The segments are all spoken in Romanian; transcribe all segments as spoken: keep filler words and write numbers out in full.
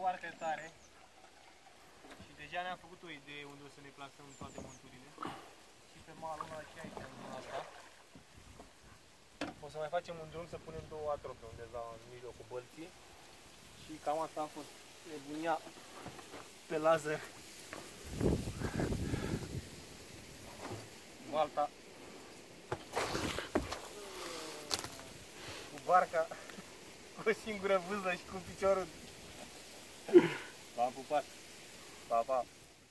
foarte tare. Și deja ne-am făcut o idee unde o să ne plasăm toate monturile. Și pe malul ăla și aici, în zona asta. O să mai facem un drum să punem două atrope undeva în mijlocul bălții. Și cam asta a fost nebunia pe laser. Balta cu barca, cu o singură vâză și cu piciorul. V-am pupat. Pa, pa.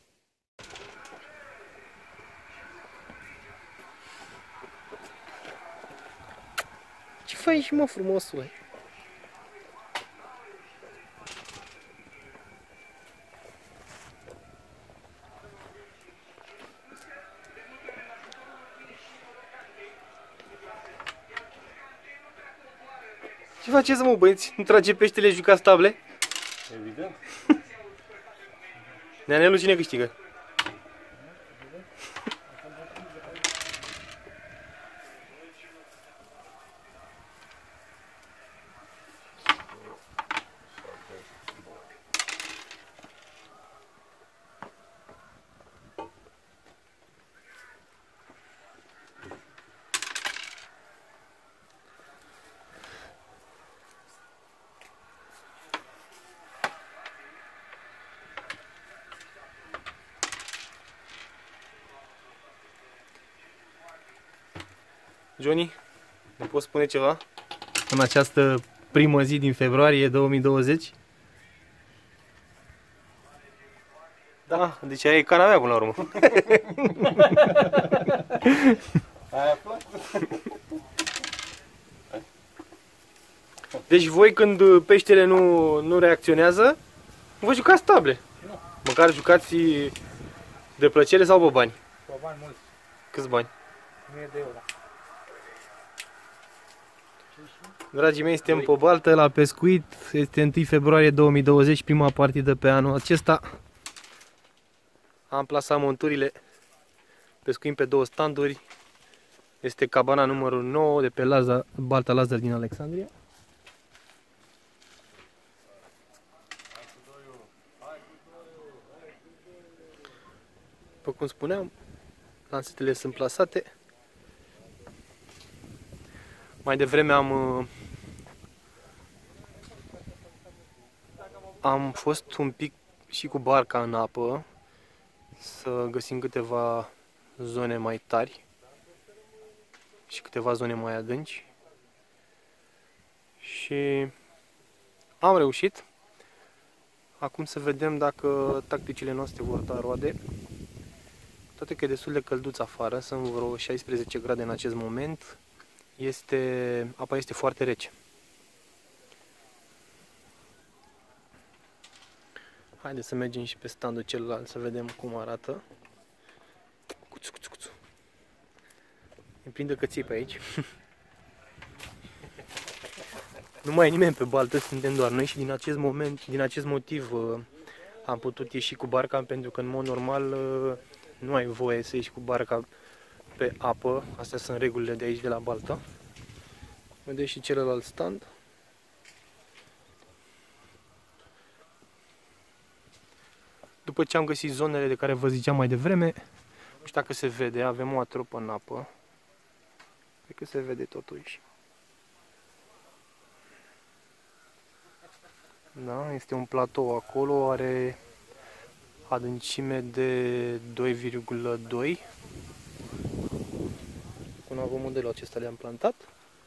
Ce faci, mă, frumosule? Ce faceți, mă, băieți? Nu trage peștele, jucați table? Evident. Neanelu cine câștigă? Johnny, ne poți spune ceva în această primă zi din februarie două mii douăzeci? Da, deci aia e cana mea până la urmă. Aia place. Deci voi când peștele nu, nu reacționează, vă jucați table. Nu. Măcar jucați de plăcere sau pe bani? Pe bani mulți. Câți bani? mie de euro. Dragii mei, suntem pe baltă la pescuit. Este întâi februarie două mii douăzeci, prima partidă pe anul acesta. Am plasat monturile. Pescuim pe două standuri. Este cabana numărul nouă de pe Laza, Balta Lazar din Alexandria. După cum spuneam, lansetele sunt plasate. Mai devreme am am fost un pic și cu barca în apă să găsim câteva zone mai tari și câteva zone mai adânci. Și am reușit. Acum să vedem dacă tacticile noastre vor da roade. Toate că e destul de călduț afară, sunt vreo șaisprezece grade în acest moment. Este, apa este foarte rece. Haideți să mergem și pe standul celălalt să vedem cum arată. Cuțu, cuțu, cuțu. Îmi prinde cății pe aici. Nu mai e nimeni pe baltă, suntem doar noi și din acest moment, din acest motiv am putut ieși cu barca, pentru că în mod normal nu ai voie să ieși cu barca pe apă. Astea sunt regulile de aici, de la baltă. Vedeți și celălalt stand. După ce am găsit zonele de care vă ziceam mai devreme, nu știu dacă se vede, avem o atropă în apă. Cred că se vede totuși. Da, este un platou acolo, are adâncime de doi virgulă doi. Cu navomodelul acesta le-am plantat.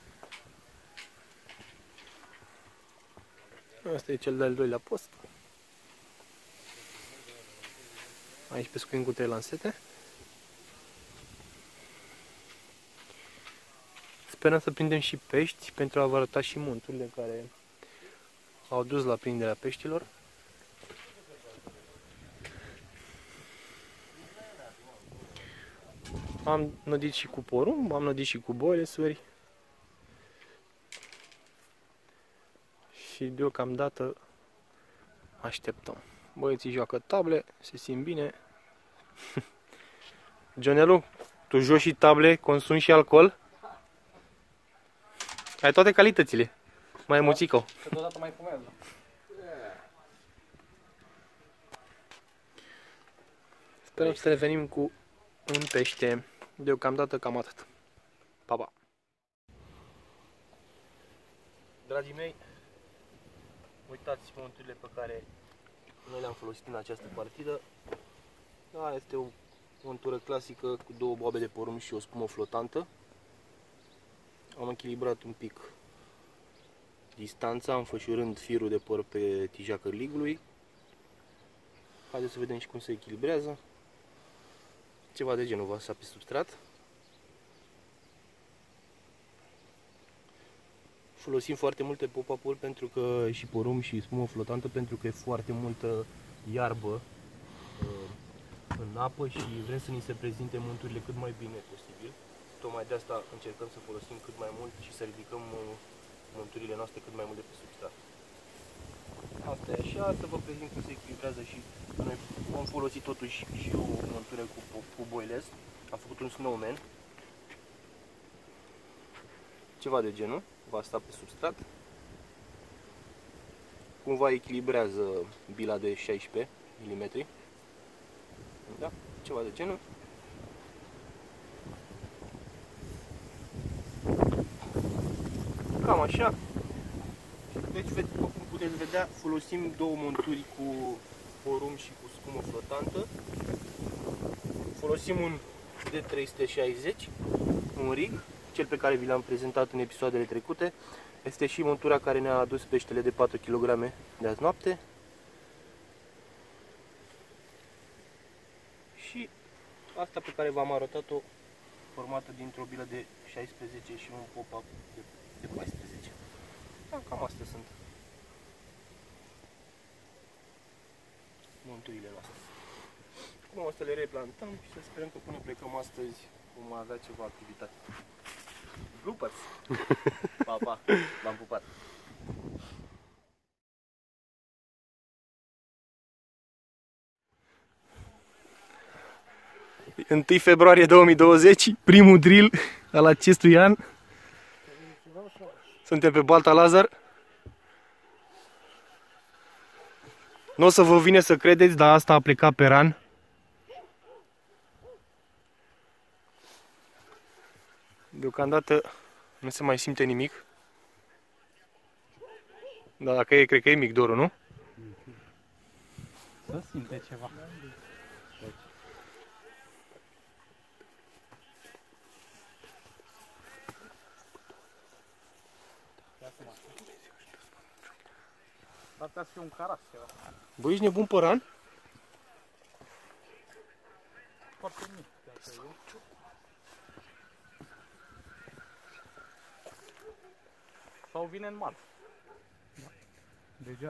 Asta e cel de-al doilea post. Aici pescuim cu trei lansete. Sperăm să prindem și pești pentru a vă arăta și monturile care au dus la prinderea peștilor. Am nădit și cu porumb, am nădit și cu boilesuri. Și deocamdată așteptăm. Băieții joacă table, se simt bine. Johnelu, tu joci și table, consumi și alcool? Ai toate calitățile. Mai muțică. Câteodată mai fumează. Sperăm să revenim cu un pește. Deocamdată cam atât. Pa, pa! Dragii mei, uitați monturile pe care noi le-am folosit în această partidă. Da, este o montură clasică cu două boabe de porumb și o spumă flotantă. Am echilibrat un pic distanța, înfășurând firul de păr pe tija cărligului. Haideți să vedem și cum se echilibrează. Ceva de genul vasa pe substrat. Folosim foarte multe pop-up-uri pentru că și porumb și spumă flotantă pentru că e foarte multă iarbă în apă și vrem să ni se prezinte monturile cât mai bine posibil. Tocmai de asta încercăm să folosim cât mai mult și să ridicăm monturile noastre cât mai mult de pe substrat. Asta e așa, să vă prezint cum se echilibrează și noi am folosit totuși și o montură cu, cu boilers. Am făcut un snowman. Ceva de genul, va sta pe substrat. Cumva echilibrează bila de șaisprezece milimetri. Da, ceva de genul. Cam așa. Deci, după cum puteți vedea, folosim două monturi cu porumb și cu spumă flotantă. Folosim un D trei sute șaizeci, un rig, cel pe care vi l-am prezentat în episoadele trecute. Este și montura care ne-a adus peștele de patru kilograme de azi noapte. Și asta pe care v-am arătat-o, formată dintr-o bilă de șaisprezece și un pop-up de, de paisprezece. Da, cam astea sunt monturile noastre. Acum o să le replantăm și să sperăm că până plecăm astăzi vom avea ceva activitate. Bloopers! Pa, pa! V-am pupat! întâi februarie două mii douăzeci, primul drill al acestui an. Suntem pe Balta Lazar. Nu o să vă vine să credeți, dar asta a plecat pe ran. Deocamdată nu se mai simte nimic. Dar dacă e, cred că e mic dorul, nu? Să simte ceva. Dar putea să fie un caras ceva. Băi, ești nebun pe ran? Foarte mic. Sau vine în mal. Da. Deja.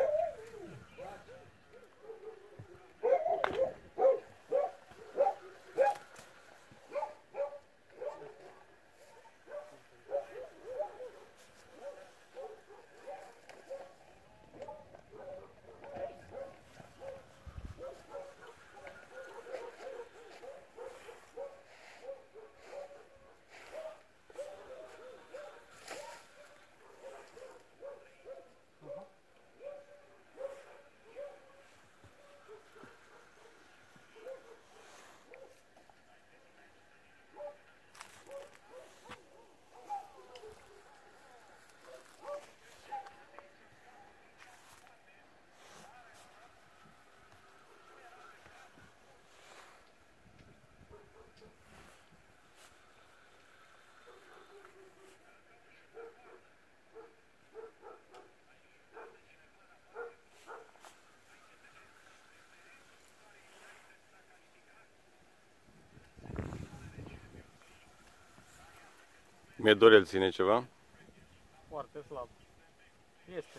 Medorel ține ceva? Foarte slab. Este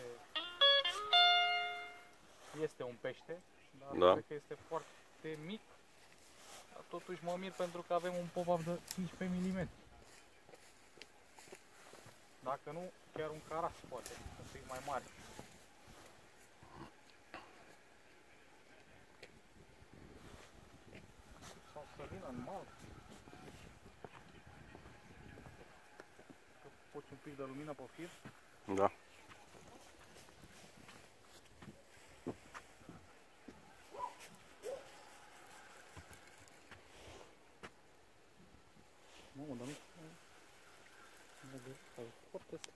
este un pește, dar Da. cred că este foarte mic. Dar totuși mă mir pentru că avem un pop-up de cincisprezece milimetri. Dacă nu, chiar un caras poate, un pic mai mare. Sau să vină în mal. Că poți un pic de lumină pe fir. Da.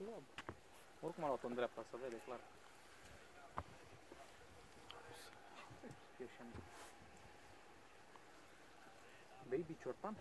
slab. Oricum a luat-o în dreapta, să vede clar. Baby ciortan?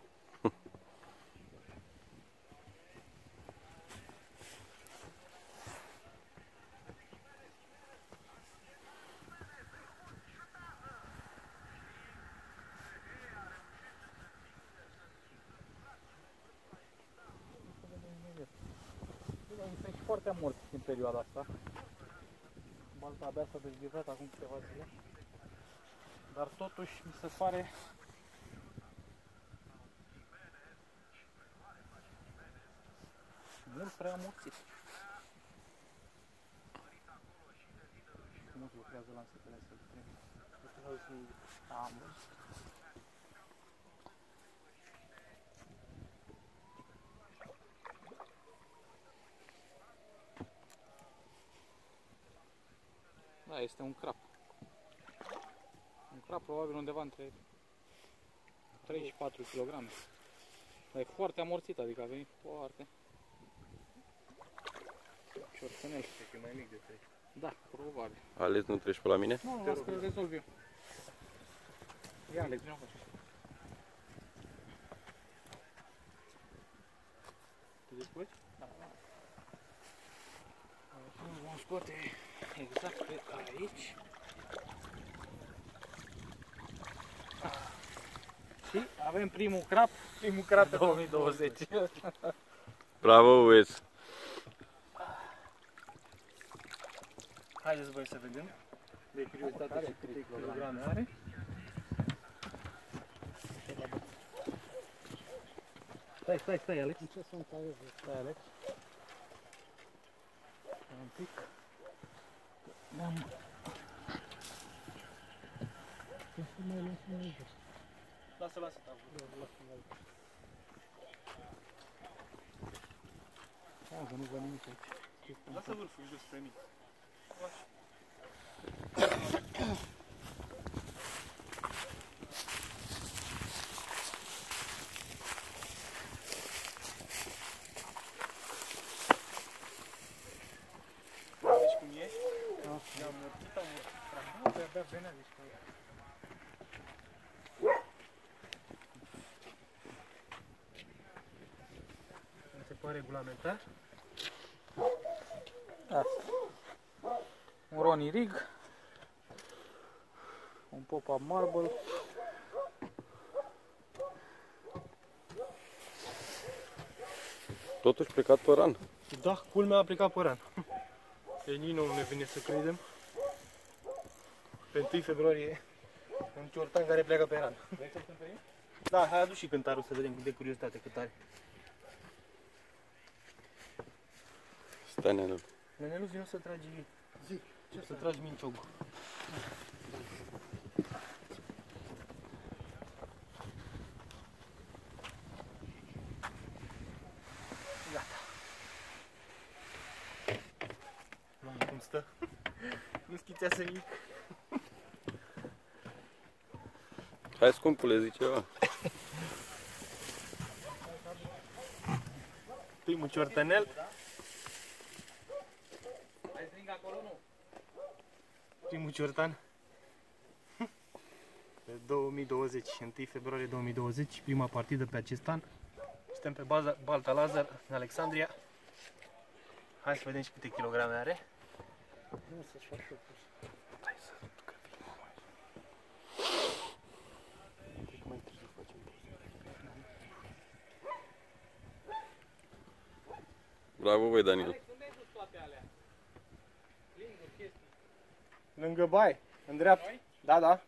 Sunt și foarte morți în perioada asta. Balta abia s-a dezghizat acum câteva zile. Dar totuși mi se pare mult prea amorțit. Cum lucrează lansetele astea de trei? Am văzut. Da, este un crap. Un crap probabil undeva între trei și patru kilograme. Dar e foarte amorțit, adică a venit foarte... Ciorțănel. Cred că e mai mic de trei. Da, probabil. Alex, nu treci pe la mine? Nu, las că îl rezolv eu. Ia, Alex, vină încoace. Te descurci? Da, da. Acum vom scoate exact pe aici. Și avem primul crap, primul crap pe două mii douăzeci. Bravo, Wes! Haideți voi să vedem. De curiozitate și câte kilograme are. Stai, stai, stai, Alex. Ce sunt aici? Stai, Alex. Un pic. Ne-am... Ce să mai lăsăm aici? Lasă, lasă, lasă. Da, că nu văd nimic aici. Lasă vârful jos spre mine. Așa. Deci cum e? I-am mărțit, am mărțit. Nu, de-abia venea zici că... Mi se pare regulamentar. Asta. Un Ronnie Rig. Un pop-up marble. Totuși plecat pe ran. Da, culmea a plecat pe ran. Deci nici nu ne vine să credem. Pe întâi februarie, un ciortan care pleacă pe ran. Vrei să-l cântărim? Da, hai adu și cântarul să vedem de curiozitate cât are. Stai, Nelu. Nenelu, vino să tragi... Zi, ce să tragi minciogul. Gata. Mamă, cum stă? Nu schițează nimic. Hai, scumpule, zi ceva. Primul ciortanel. Mai string acolo, nu? Primul ciortan. Pe două mii douăzeci, întâi februarie două mii douăzeci, prima partidă pe acest an. Suntem pe baza Balta Lazar, în Alexandria. Hai să vedem și câte kilograme are. Nu, să-și fac și eu pus. Hai să că vin mai. Mai târziu facem Bravo, voi, Daniel. Alex, unde ai dus toate alea? Linguri, chestii. lângă baie, în dreapta. Da, da.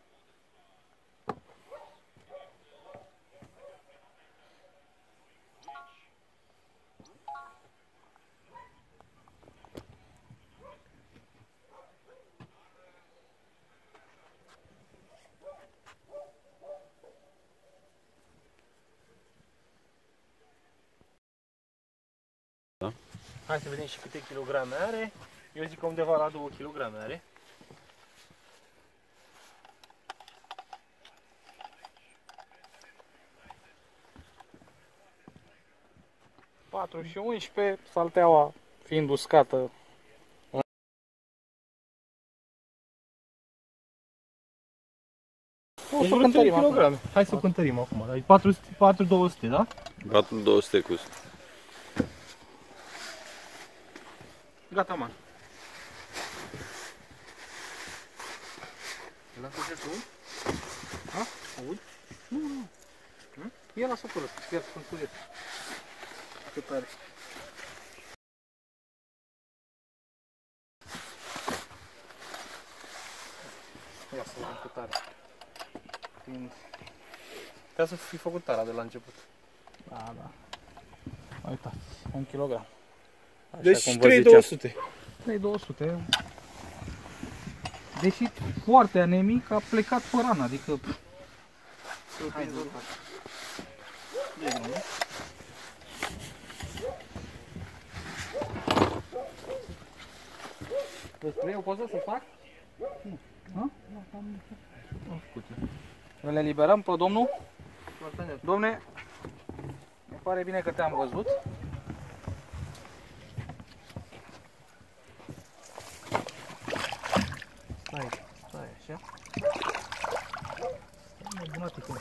Da. Hai să vedem și câte kilograme are. Eu zic că undeva la două kilograme are. patru și unsprezece, salteaua fiind uscată. O să cântărim acum. Hai să o cântărim acum. patru sute, două sute, da? patru două sute cu Gata, man. L-a făcut tu? Ha? Aud? Nu, nu. Nu? El lasă acolo, chiar sunt curios. Cât are. Ia să vedem cât are. Fiind... Trebuie să fi făcut tara de la început. Da, da. Uitați, un kilogram. Așa Deci cum vă trei ziceam. două sute. trei două sute. Deși foarte anemic, a plecat pe rană, adică... Hai, despre eu pot să fac? Nu. Le eliberăm pe domnul? Domne, mi pare bine că te-am văzut. Stai, stai așa. Stai, bunatică.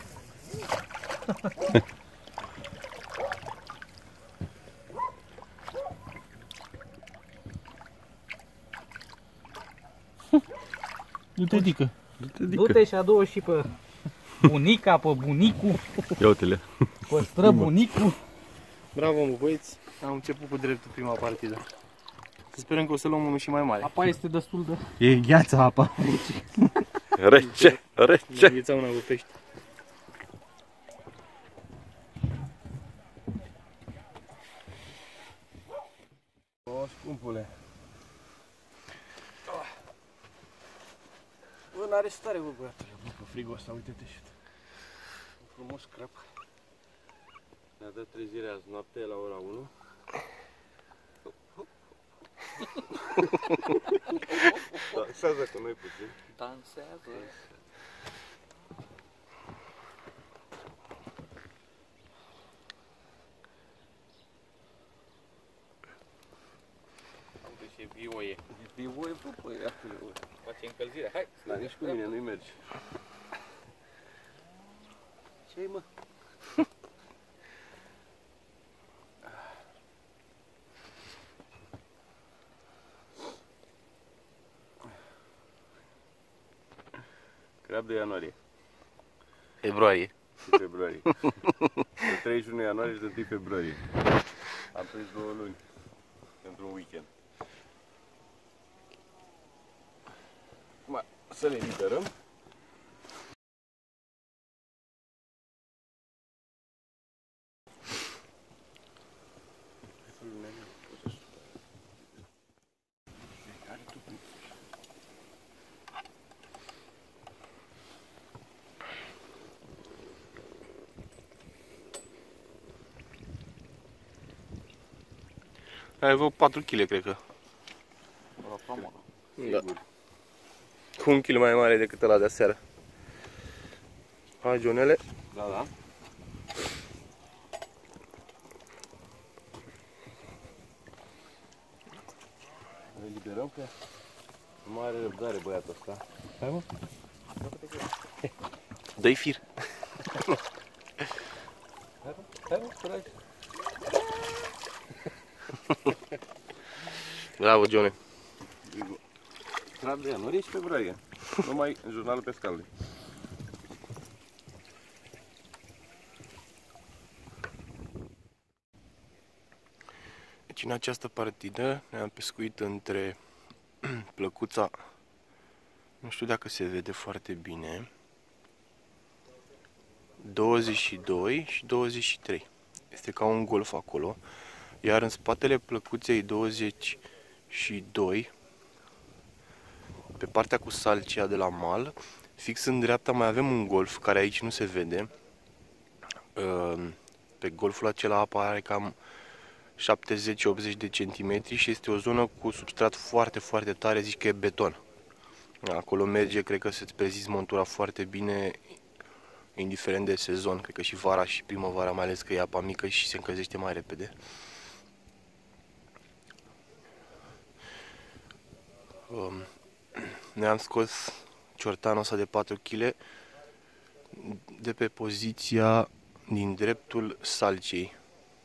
Du-te, dică. Du-te și adu-o și pe bunica, pe bunicul, Ia uite-le. pe străbunicul. Bravo, mă, băieți. Am început cu dreptul prima partidă. Să sperăm că o să luăm unul și mai mare. Apa este destul de... E gheață apa. Rece, rece. Îngheța una cu pești. O, scumpule. Bă, n-are stare, bă, băiatule. Bă, pe frigul ăsta, uite-te și Un frumos crap. Ne-a dat trezirea azi noapte la ora unu. Dansează cu noi puțin. Dansează. Uite ce viu e. Viu e, bă, băiatule. Face încălzire. Hai, dar nici cu mine nu-i merge. Ce-i, mă? Crab de ianuarie. Februarie. Și februarie. De treizeci și unu ianuarie și de întâi februarie. Am prins două luni pentru un weekend. Acum să le liberăm. Ai vreo patru kilograme, cred că. Da. Cu un kil mai mare decât ăla de aseară. Hai, Johnele. Da, da. Le liberăm că nu mai are răbdare băiatul ăsta. Hai, mă. Dă-i fir. Hai, mă. Hai, mă, săraci. Bravo, Johnny. Crab de ianuarie și februarie. Numai în jurnalul pescalului. Deci în această partidă ne-am pescuit între plăcuța, nu știu dacă se vede foarte bine, douăzeci și doi și douăzeci și trei. Este ca un golf acolo. Iar în spatele plăcuței douăzeci și doi, pe partea cu salcia de la mal, fix în dreapta mai avem un golf, care aici nu se vede. Pe golful acela apa are cam șaptezeci optzeci de centimetri și este o zonă cu substrat foarte, foarte tare, zici că e beton. Acolo merge, cred că să-ți prezizi montura foarte bine, indiferent de sezon. Cred că și vara și primăvara, mai ales că e apa mică și se încălzește mai repede. Um, ne-am scos ciortanul ăsta de patru kilograme de pe poziția din dreptul salcei.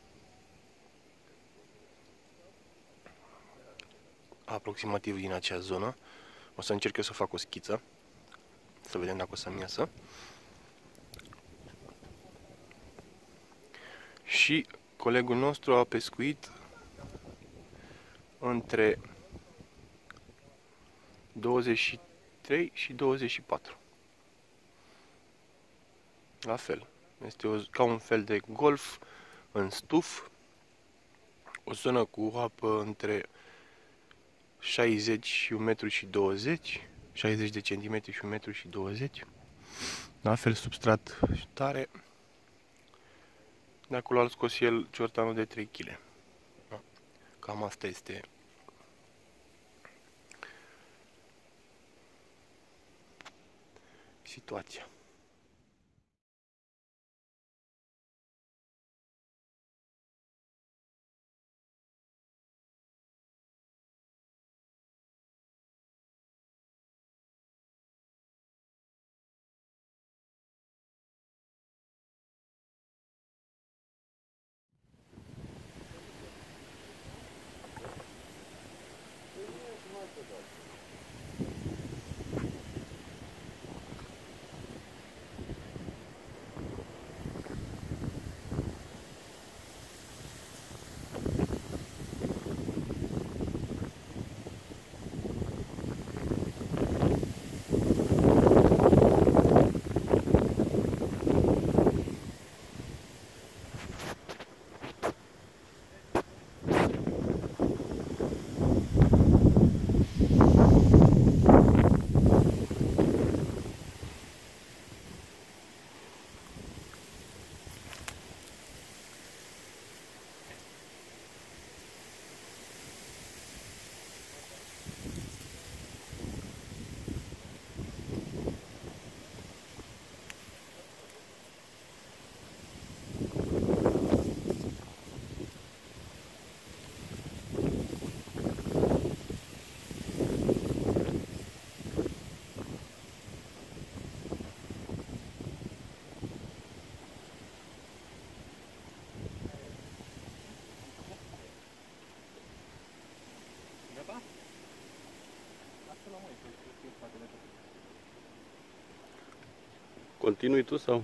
Aproximativ din acea zonă. O să încerc eu să fac o schiță, să vedem dacă o să-mi iasă. Și colegul nostru a pescuit între douăzeci și trei și douăzeci și patru. La fel. Este o, ca un fel de golf în stuf. O zonă cu apă între șaizeci și un metru și douăzeci. șaizeci de centimetri și un metru și douăzeci. La fel substrat tare. De acolo a scos el ciortanul de trei kilograme. Cam asta este situația. Continui tu sau?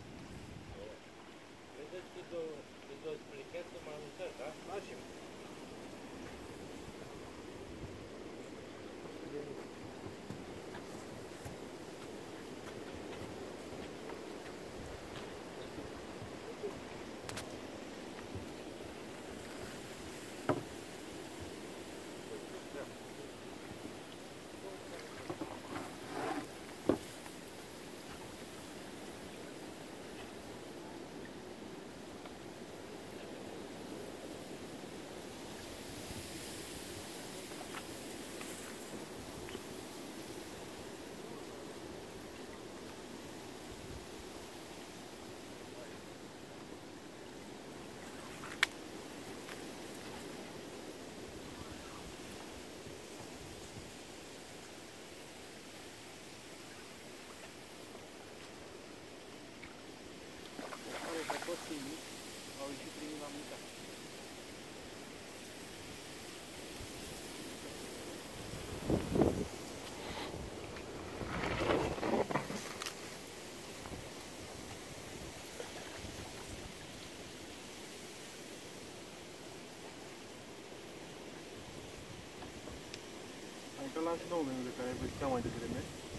Adică la și două minute care ai văzut mai devreme.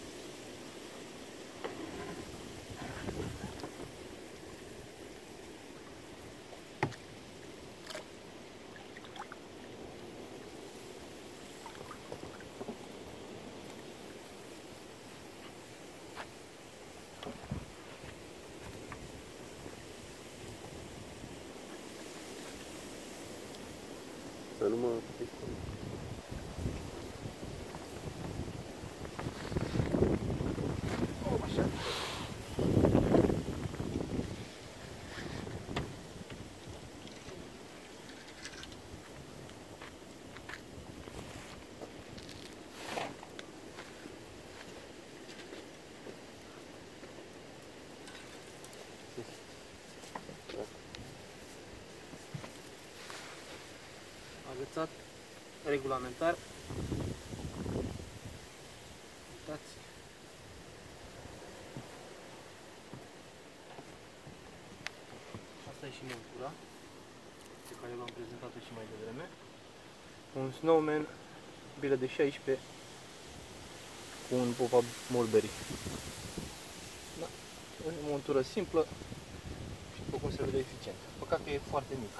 Să nu mă... învățat regulamentar. Uitați. Asta e și montura pe care v-am prezentat-o și mai devreme. Un Snowman, bilă de șaisprezece cu un pop-up Mulberry. Da. O montură simplă și după cum se vede eficient. Păcat că e foarte mic.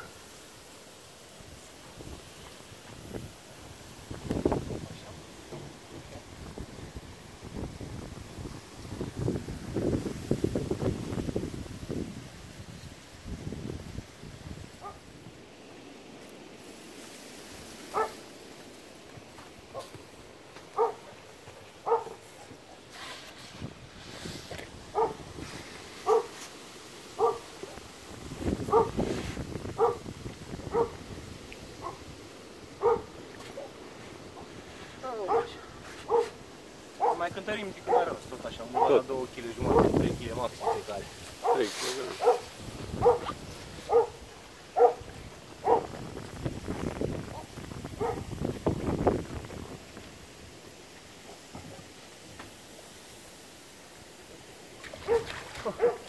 Mai cântărim un pic mai rău, tot așa, undeva la două kg jumătate, trei kg maxim fiecare. trei kilograme. Oh.